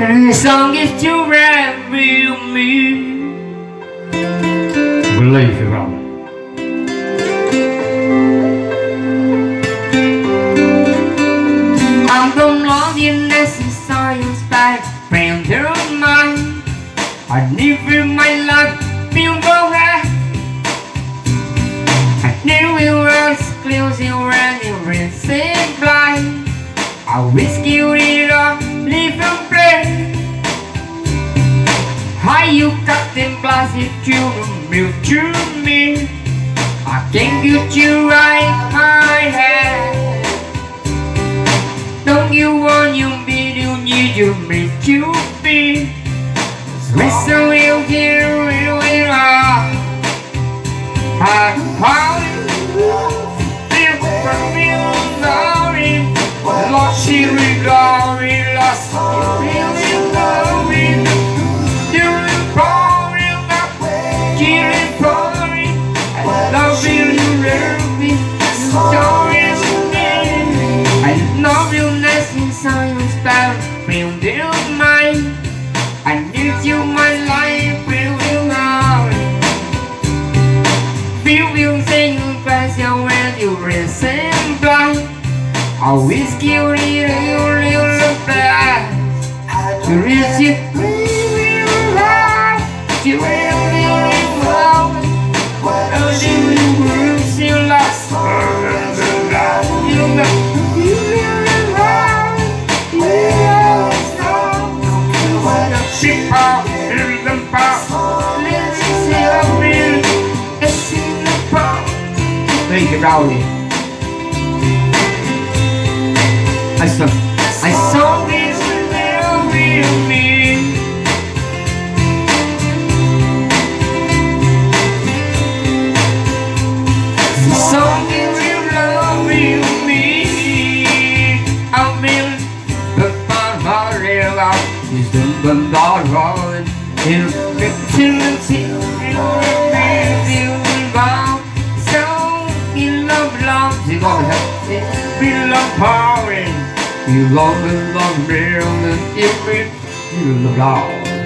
This song is to reveal me. Gleyfy Brauly. I'm the loneliness in science by friend of mine. I live in my life feel the way. I knew it was closing when you were saying blind. I whiskey it up, live and play. How you cut them blasted to the milk to me. I can't get you right, my head. Don't you want your video, need you make you feel. Listen, we'll hear it all. I feel for me, sorry. Lost you, glory, lost you, glory. You're pouring up, killing for me. I love you, you love me. Sorry, I love you, nothing science that friend of mine. I need you, my life will now. Feel you saying passion when you listen blind. I whiskey you real fast. To reach you, real hard. You real love. Oh, you will see lost. You know. Ship out, in the past. Let's see how real it's in the past. Gleyfy Brauly. I saw this will be me. The song will be me. I will put my heart out. Is the bandar rolling in victimity? You will bow. So in love, you gotta have it. Be love power. You love me, and you love